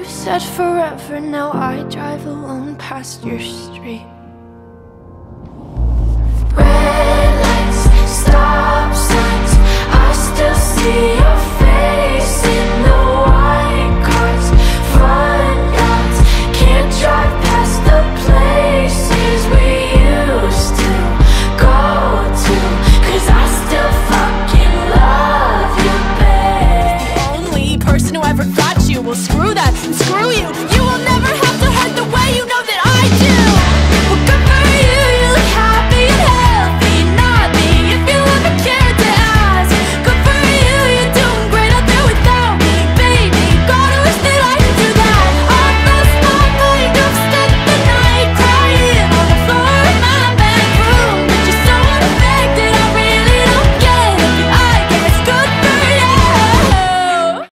said forever, now I drive alone past your street. Red lights, stop signs, I still see your face in the white cars, front yards. Can't drive past the places we used to go to, 'cause I still fucking love you, babe. The only person who ever got you, well screw that and screw you.